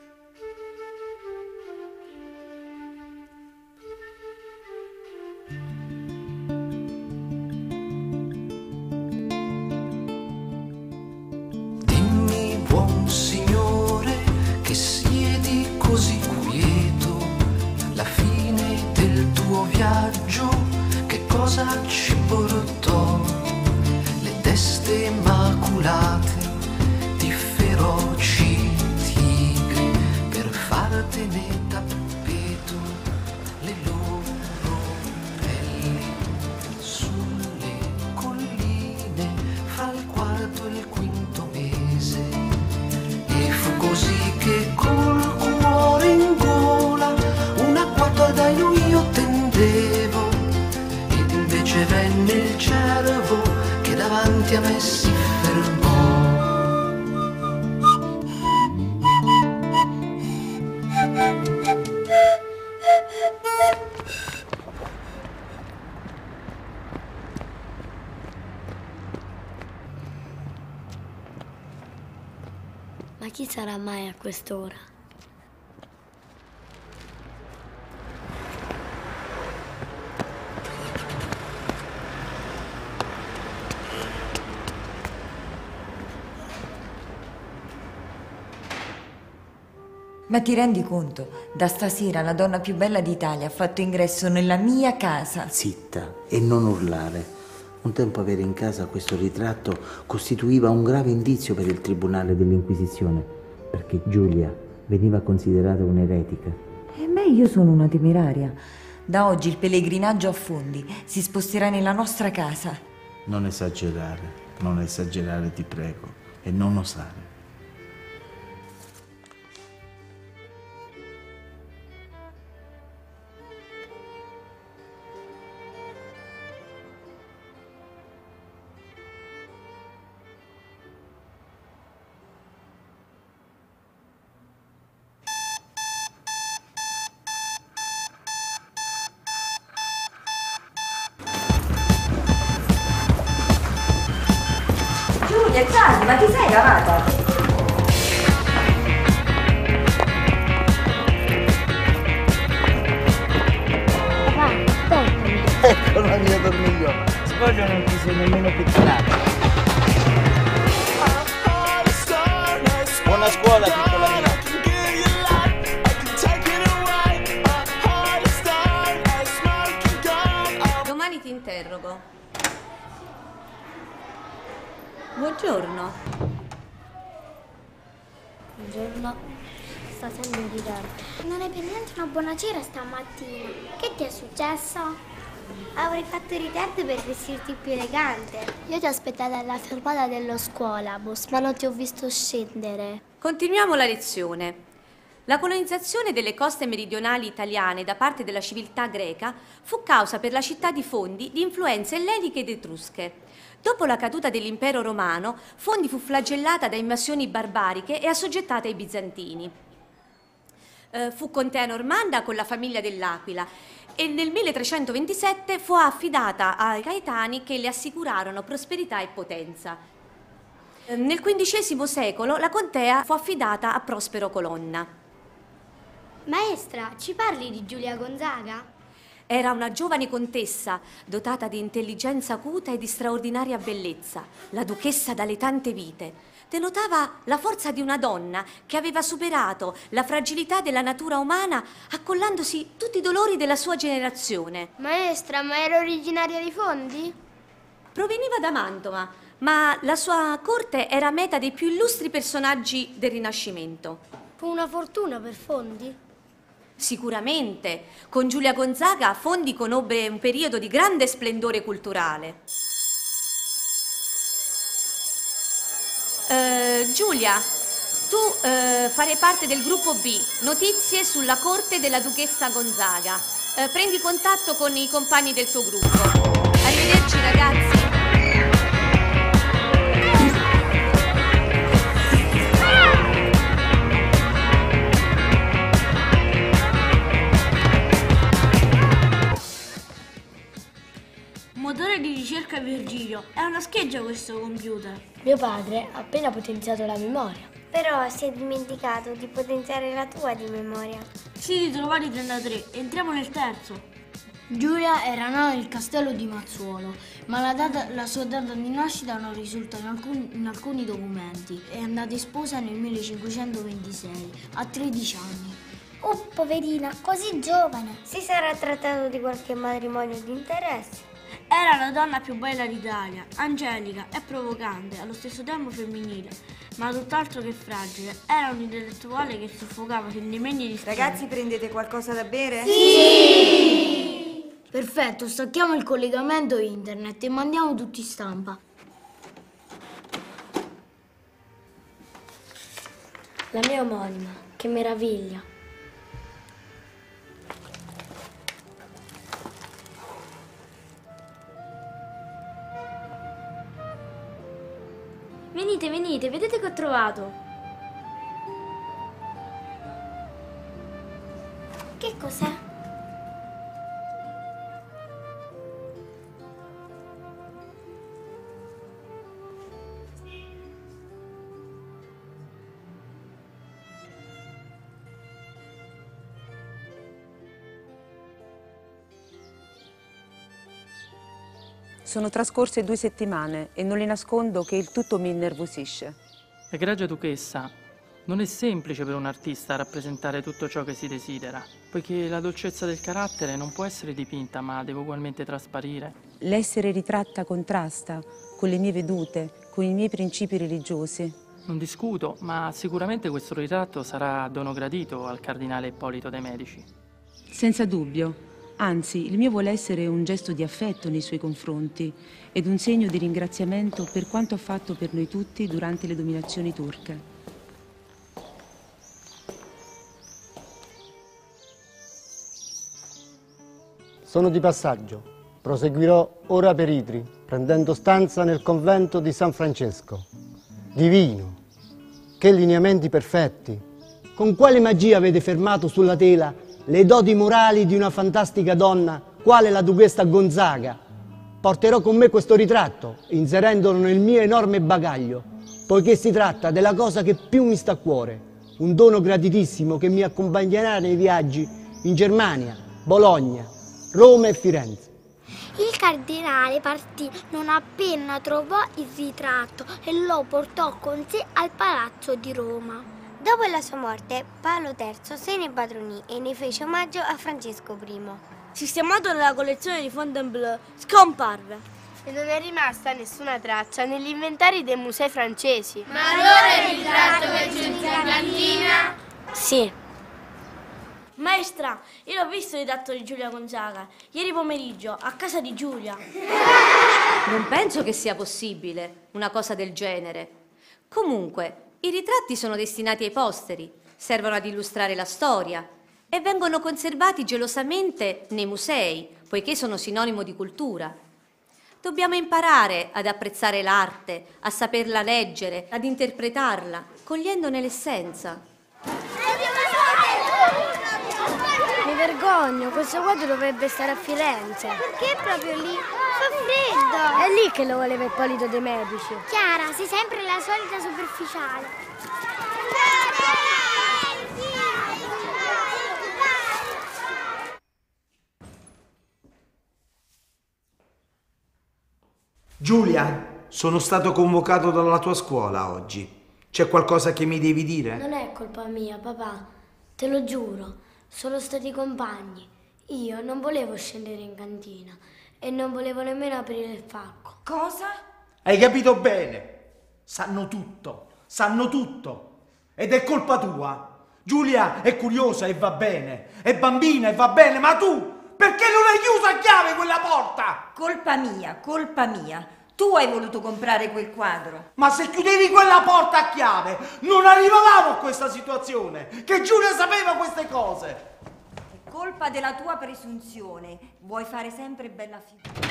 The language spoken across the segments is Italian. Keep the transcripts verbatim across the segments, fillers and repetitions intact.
Ci portò le teste immaculate di feroci tigri per fartene tappeto le loro pelli sulle colline fra il quarto e il quinto mese. E fu così che col cuore in gola una quattro da lui io tendevo. Invece venne il cervo che davanti a me si fermò. Ma chi sarà mai a quest'ora? Ma ti rendi conto? Da stasera la donna più bella d'Italia ha fatto ingresso nella mia casa. Zitta e non urlare. Un tempo avere in casa questo ritratto costituiva un grave indizio per il tribunale dell'Inquisizione, perché Giulia veniva considerata un'eretica. E beh, io sono una temeraria. Da oggi il pellegrinaggio a Fondi si sposterà nella nostra casa. Non esagerare, non esagerare, ti prego, e non osare. Giulia, ma ti sei lavata? Va, toccami. Ecco la mia dormigliola. Sbaglio non ti sei nemmeno pettinata. Buona scuola, piccola mia. Domani ti interrogo. Buongiorno. Buongiorno. Sta sempre in ritardo. Non è per niente una buona cera stamattina. Che ti è successo? Avrei fatto ritardo per vestirti più elegante. Io ti ho aspettato alla fermata dello scuolabus, ma non ti ho visto scendere. Continuiamo la lezione. La colonizzazione delle coste meridionali italiane da parte della civiltà greca fu causa per la città di Fondi di influenze elleliche ed etrusche. Dopo la caduta dell'impero romano, Fondi fu flagellata da invasioni barbariche e assoggettata ai bizantini. Eh, fu contea normanda con la famiglia dell'Aquila e nel milletrecentoventisette fu affidata ai Gaetani che le assicurarono prosperità e potenza. Eh, nel quindicesimo secolo la contea fu affidata a Prospero Colonna. Maestra, ci parli di Giulia Gonzaga? Era una giovane contessa dotata di intelligenza acuta e di straordinaria bellezza, la duchessa dalle tante vite. Denotava la forza di una donna che aveva superato la fragilità della natura umana accollandosi tutti i dolori della sua generazione. Maestra, ma era originaria di Fondi? Proveniva da Mantova, ma la sua corte era meta dei più illustri personaggi del Rinascimento. Fu una fortuna per Fondi? Sicuramente. Con Giulia Gonzaga Fondi conobbe un periodo di grande splendore culturale. Uh, Giulia, tu uh, farai parte del gruppo B, notizie sulla corte della duchessa Gonzaga. Uh, prendi contatto con i compagni del tuo gruppo. Arrivederci ragazzi. Motore di ricerca Virgilio. È una scheggia questo computer. Mio padre ha appena potenziato la memoria. Però si è dimenticato di potenziare la tua di memoria. Sì, di trovare i trentatré. Entriamo nel terzo. Giulia era nata nel castello di Mazzuolo, ma la, data, la sua data di nascita non risulta in alcuni, in alcuni documenti. È andata sposa nel millecinquecentoventisei, a tredici anni. Oh, poverina, così giovane. Si sarà trattato di qualche matrimonio di interesse. Era la donna più bella d'Italia, angelica e provocante, allo stesso tempo femminile, ma tutt'altro che fragile. Era un intellettuale che soffocava sentimenti di stile. Ragazzi, prendete qualcosa da bere? Sì! Perfetto, stacchiamo il collegamento internet e mandiamo tutti stampa. La mia omonima, che meraviglia. Venite, venite, vedete che ho trovato. Che cos'è? Sono trascorse due settimane e non le nascondo che il tutto mi innervosisce. Egregia duchessa, non è semplice per un artista rappresentare tutto ciò che si desidera, poiché la dolcezza del carattere non può essere dipinta, ma deve ugualmente trasparire. L'essere ritratta contrasta con le mie vedute, con i miei principi religiosi. Non discuto, ma sicuramente questo ritratto sarà dono gradito al cardinale Ippolito de' Medici. Senza dubbio. Anzi, il mio vuole essere un gesto di affetto nei suoi confronti ed un segno di ringraziamento per quanto ha fatto per noi tutti durante le dominazioni turche. Sono di passaggio. Proseguirò ora per Itri, prendendo stanza nel convento di San Francesco. Divino! Che lineamenti perfetti! Con quale magia avete fermato sulla tela le doti morali di una fantastica donna, quale la duchessa Gonzaga? Porterò con me questo ritratto, inserendolo nel mio enorme bagaglio, poiché si tratta della cosa che più mi sta a cuore, un dono gratitissimo che mi accompagnerà nei viaggi in Germania, Bologna, Roma e Firenze. Il cardinale partì non appena trovò il ritratto e lo portò con sé al palazzo di Roma. Dopo la sua morte, Paolo terzo se ne padronì e ne fece omaggio a Francesco primo. Sistemato nella collezione di Fontainebleau, scomparve. E non è rimasta nessuna traccia negli inventari dei musei francesi. Ma allora il ritratto che c'è in cantina? Sì. Maestra, io l'ho visto il ritratto di Giulia Gonzaga ieri pomeriggio a casa di Giulia. Non penso che sia possibile una cosa del genere. Comunque, i ritratti sono destinati ai posteri, servono ad illustrare la storia e vengono conservati gelosamente nei musei, poiché sono sinonimo di cultura. Dobbiamo imparare ad apprezzare l'arte, a saperla leggere, ad interpretarla, cogliendone l'essenza. Mi vergogno, questo quadro dovrebbe stare a Firenze. Perché proprio lì? Fa freddo! È lì che lo voleva Ippolito de' Medici. Chiara, sei sempre la solita superficiale. Giulia, sono stato convocato dalla tua scuola oggi. C'è qualcosa che mi devi dire? Non è colpa mia, papà. Te lo giuro. Sono stati compagni. Io non volevo scendere in cantina e non volevo nemmeno aprire il facco. Cosa? Hai capito bene. Sanno tutto. Sanno tutto. Ed è colpa tua. Giulia è curiosa e va bene. È bambina e va bene, ma tu perché non hai chiuso a chiave quella porta? Colpa mia, colpa mia. Tu hai voluto comprare quel quadro. Ma se chiudevi quella porta a chiave, non arrivavamo a questa situazione. Che Giulia sapeva queste cose. È colpa della tua presunzione. Vuoi fare sempre bella figura.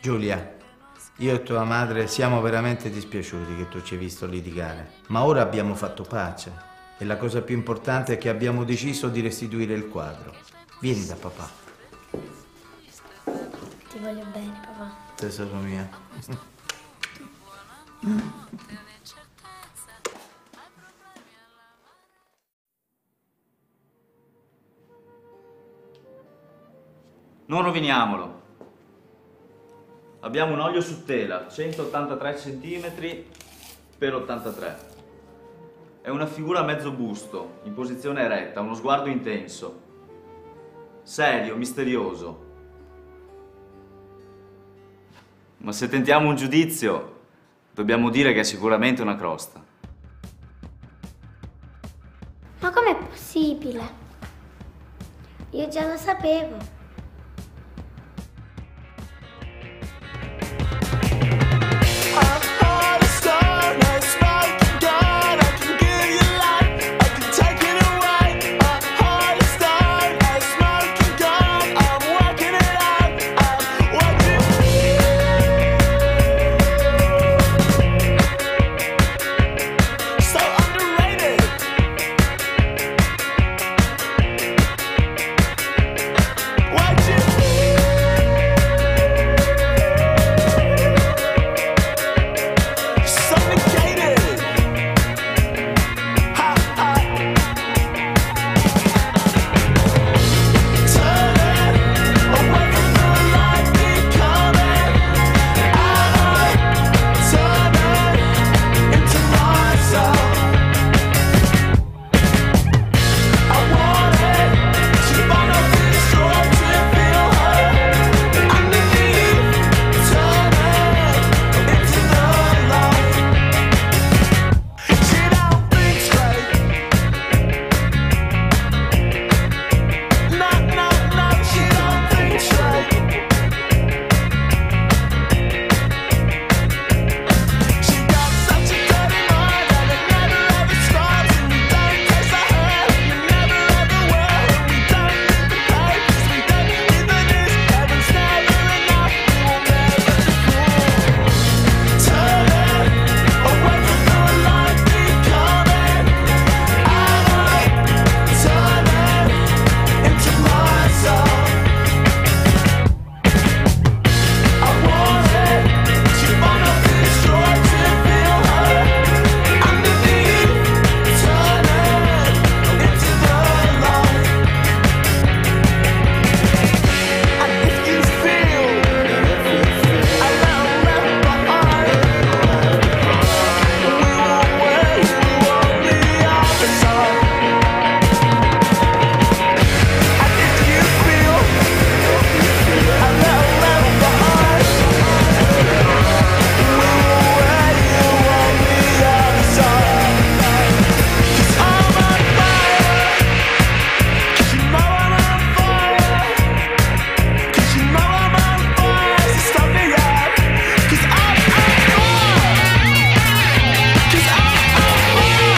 Giulia, io e tua madre siamo veramente dispiaciuti che tu ci hai visto litigare, ma ora abbiamo fatto pace e la cosa più importante è che abbiamo deciso di restituire il quadro. Vieni da papà. Ti voglio bene, papà. Tesoro mio. Non roviniamolo. Abbiamo un olio su tela, centottantatré centimetri per ottantatré. È una figura a mezzo busto, in posizione eretta, uno sguardo intenso. Serio, misterioso. Ma se tentiamo un giudizio, dobbiamo dire che è sicuramente una crosta. Ma com'è possibile? Io già lo sapevo.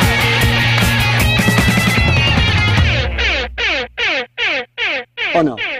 O no?